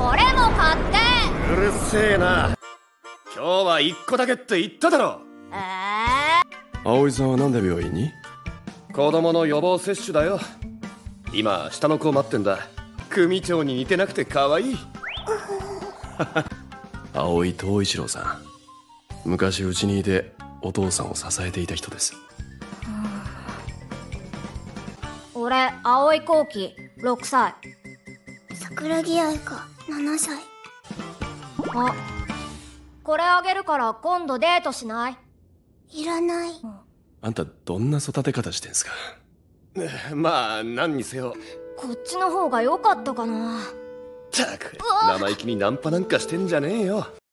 これも買って。 うるせえな。今日は1個だけって言っただろ。 葵さんはなんで病院に？ 子供の予防接種だよ。今下の子待ってんだ。組長に似てなくて可愛い。 葵藤一郎さん、昔うちにいてお父さんを支えていた人です。 俺葵後期6歳。 桜木愛香7歳。 あ、これあげるから今度デートしない？ いらない。 あんたどんな育て方してんすか？ まあ何にせよこっちの方が良かったかな。 ったく生意気にナンパなんかしてんじゃねえよ。